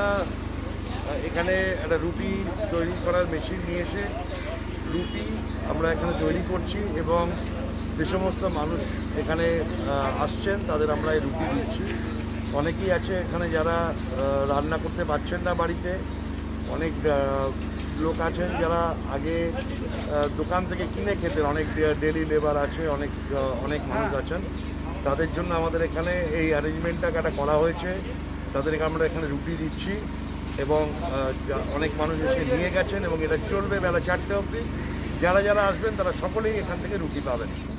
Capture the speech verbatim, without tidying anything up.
আমরা এখানে একটা রুটি তৈরি করার মেশিন নিয়ে এসে রুটি আমরা এখানে তৈরি করছি এবং যে সমস্ত মানুষ এখানে আসছেন তাদের আমরা এই রুটি দিচ্ছি। অনেকেই আছে এখানে যারা রান্না করতে পারছেন না বাড়িতে, অনেক লোক আছেন যারা আগে দোকান থেকে কিনে খেতেন, অনেক ডেলি লেবার আছে, অনেক অনেক মানুষ আছেন। তাদের জন্য আমাদের এখানে এই অ্যারেঞ্জমেন্টটা একটা করা হয়েছে। তাদেরকে আমরা এখানে রুটি দিচ্ছি এবং অনেক মানুষ এসে নিয়ে গেছেন এবং এটা চলবে বেলা চারটে অবধি। যারা যারা আসবেন তারা সকলেই এখান থেকে রুটি পাবেন।